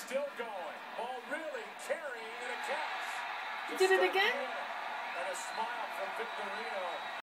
still going. Ball really carrying in a catch. You did it again? And a smile from Victorino.